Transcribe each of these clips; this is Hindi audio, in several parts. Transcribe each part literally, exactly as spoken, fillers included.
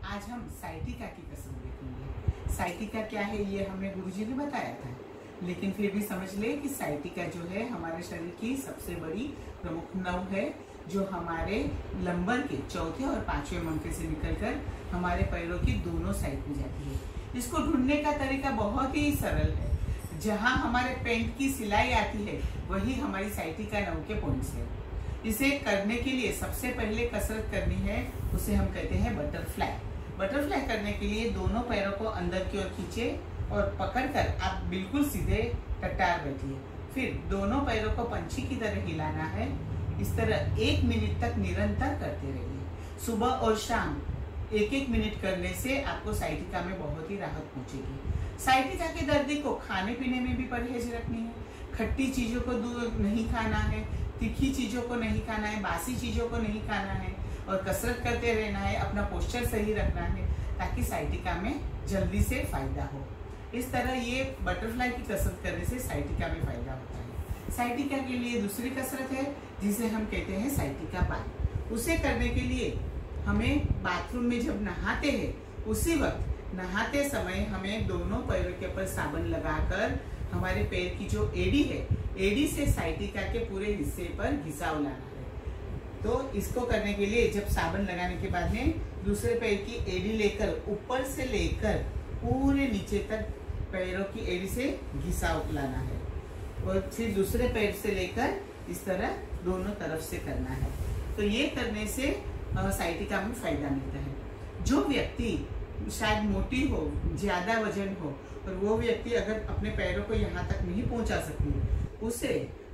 आज हम साइटिका की कसरत देखेंगे। साइटिका क्या है ये हमें गुरुजी ने बताया था, लेकिन फिर भी समझ ले कि साइटिका जो है हमारे शरीर की सबसे बड़ी प्रमुख नव है, जो हमारे लंबर के चौथे और पांचवें मंके से निकलकर हमारे पैरों की दोनों साइड में जाती है। इसको ढूंढने का तरीका बहुत ही सरल है। जहां हमारे पेंट की सिलाई आती है वही हमारी साइटिका नव के पॉइंट्स है। इसे करने के लिए सबसे पहले कसरत करनी है, उसे हम कहते हैं बटरफ्लाई। बटरफ्लाई करने के लिए दोनों पैरों को अंदर की ओर खींचे और पकड़कर आप बिल्कुल सीधे टट्टार बैठिए। फिर दोनों पैरों को पंछी की तरह हिलाना है। इस तरह एक मिनट तक निरंतर करते रहिए। सुबह और शाम एक एक मिनट करने से आपको साइटिका में बहुत ही राहत पहुंचेगी। साइटिका के दर्दी को खाने पीने में भी परहेज रखनी है। खट्टी चीजों को दूर नहीं खाना है, तीखी चीजों को नहीं खाना है, बासी चीजों को नहीं खाना है और कसरत करते रहना है। अपना पोस्चर सही रखना है ताकि साइटिका में जल्दी से फायदा हो। इस तरह ये बटरफ्लाई की कसरत करने से साइटिका में फायदा होता है। साइटिका के लिए दूसरी कसरत है जिसे हम कहते हैं साइटिका बाथ। उसे करने के लिए हमें बाथरूम में जब नहाते हैं उसी वक्त नहाते समय हमें दोनों पैरों के ऊपर साबुन लगाकर हमारे पैर की जो एड़ी है, एड़ी से साइटिका के पूरे हिस्से पर घिसाव लाना है। तो इसको करने के लिए जब साबुन लगाने के बाद में दूसरे पैर की एड़ी लेकर ऊपर से लेकर पूरे नीचे तक पैरों की एड़ी से घिसाव लाना है और फिर दूसरे पैर से लेकर इस तरह दोनों तरफ से करना है। तो ये करने से साइटिका में फायदा मिलता है। जो व्यक्ति शायद मोटी हो, ज्यादा वजन हो और वो व्यक्ति अगर अपने पैरों को यहाँ तक नहीं पहुंचा सकती, उसे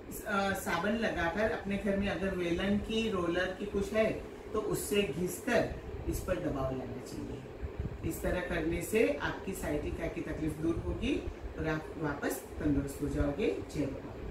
साबुन लगाकर अपने घर में अगर वेलन की, रोलर की कुछ है तो उससे घिसकर इस पर दबाव लाना चाहिए। इस तरह करने से आपकी साइटिका की तकलीफ दूर होगी और आप वापस तंदुरुस्त हो जाओगे। जय बाबा।